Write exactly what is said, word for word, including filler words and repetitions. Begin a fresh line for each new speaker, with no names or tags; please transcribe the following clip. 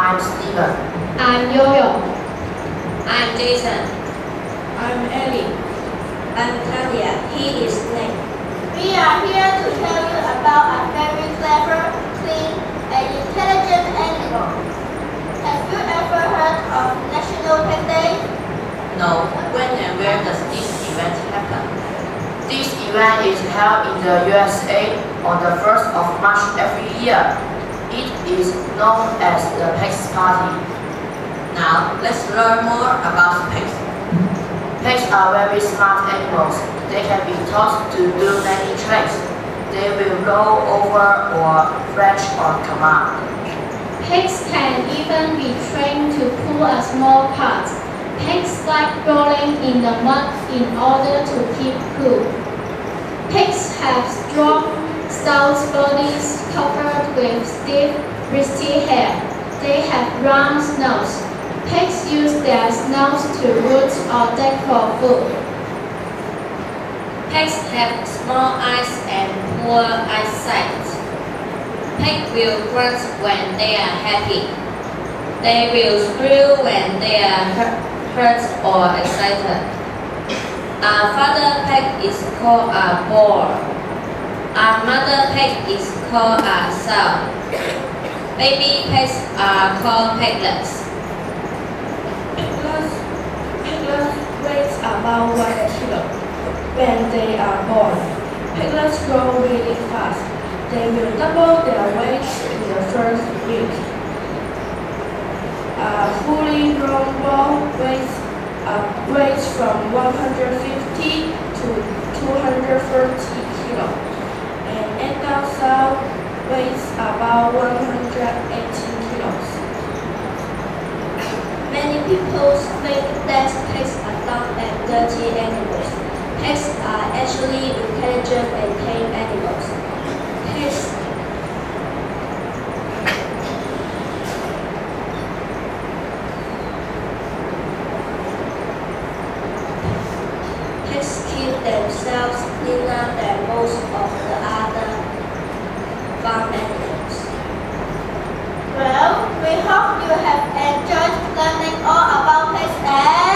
I'm Steven.
I'm Yo-Yo.
I'm Jason.
I'm Ellie.
I'm Talia. He is Nick.
We are here to tell you about a very clever, clean, and intelligent animal. Have you ever heard of National Pet Day?
No. When and where does this event happen?
This event is held in the U S A on the first of March every year. It is known as the Pigs Party.
Now, let's learn more about pigs.
Pigs are very smart animals. They can be taught to do many tricks. They will roll over or fetch on command.
Pigs can even be trained to pull a small cart. Pigs like rolling in the mud in order to keep cool. Pigs have strong, stout bodies covered with stiff, bristly hair. They have round snouts. Pigs use their snouts to root or dig for food.
Pigs have small eyes and poor eyesight. Pigs will grunt when they are happy. They will squeal when they are hurt or excited. A father pig is called a boar. A mother pig is called a sow. Baby pigs are called piglets.
Piglets, piglets weigh about one kilo when they are born. Piglets grow really fast. They will double their weight in the first week. A fully grown bull weighs, uh, weighs from one hundred fifty to two hundred thirty kilo. An adult sow weighs about one hundred eighty kilos.
Many people think that pigs are dumb and dirty animals. Pigs are actually intelligent and tame animals. Pigs Pigs keep themselves cleaner than most of the other farm animals. Well, we hope you have enjoyed learning all about pigs and